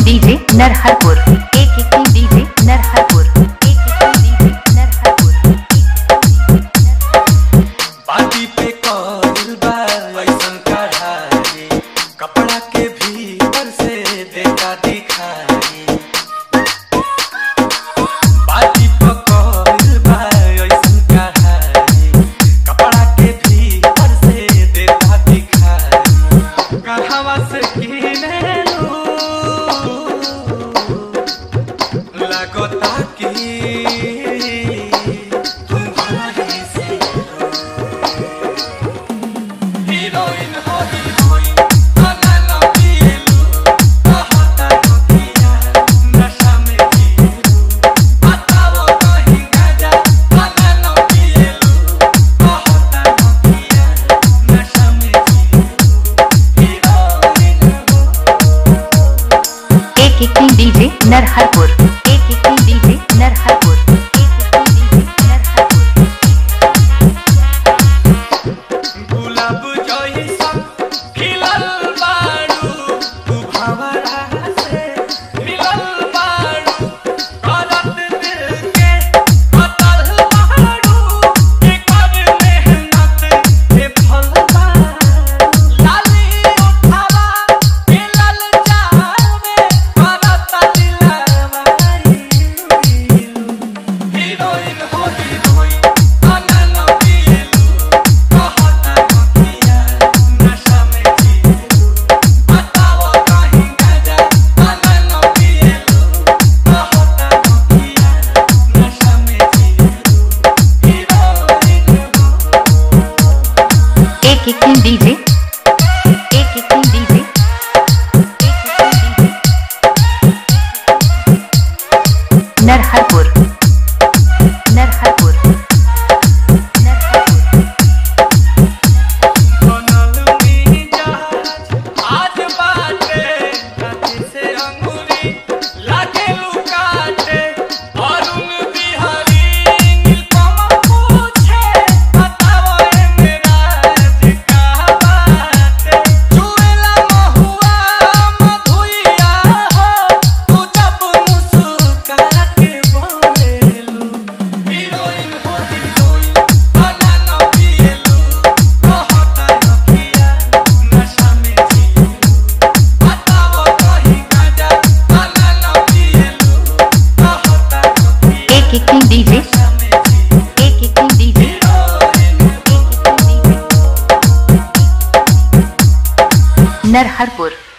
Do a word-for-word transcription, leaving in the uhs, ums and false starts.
King DJ Narharpur, एक एक king DJ Narharpur, एक एक किंग डीजे नरहरपुर। बाटी पे कौल बा ऐसन कढ़ाई, कपड़ा के भीतर से देखा दिखाई। बाटी पे कौल बा ऐसन कढ़ाई, कपड़ा के भीतर से देखा दिखाई। कहवा से किने लगता कि तुम हमारी से हीरोइन हो हीरोइन, आना ना पिएलू, कहता नोकिया नशा में जिएलू। बताओ कहीं गाजा, आना ना पिएलू, कहता नोकिया नशा में जिएलू। हीरोइन हो एक एक किंग डीजे नरहरपुर, एक एक किंग डीजे नरहरपुर, एक एक किंग डीजे नरहरपुर। गुलाब जइसन खिलल बारू, तू भंवरा से मिलल बारू। करत दिल के कतल बारू, एकर मेहनत के फल बारू। लाली उठावा के लल जावे, करत दिलवा इलू। हीरोइन हो हीरोइन, आना ना पिएलू, कहता नोकिया नशा में जिएलू। बताओ कहीं गाजा, आना ना पिएलू, कहता नोकिया नशा में जिएलू। हीरोइन हो एक एक किंग डीजे, एक एक किंग डीजे, एक एक किंग डीजे नरहरपुर, नरहरपुर, नरहरपुर। बनल मिजाज आज बाटे, काठी से अंगूरी लागे लुकाटे। अरुण बिहारी नीलकमल पूछे, बताओ ए मेरा राज का बाटे। चुएला महुआ मधुइया हो, तू जब मुस्कुरा के बोलेलू। हीरोइन हो हीरोइन, आना ना पिएलू, कहता नोकिया नशा में जिएलू। बताओ कहीं गाजा, आना ना पिएलू, कहता नोकिया एक एक किंग डीजे, नशा में जिएलू। एक एक किंग डीजे, हीरोइन एक एक किंग डीजे नरहरपुर।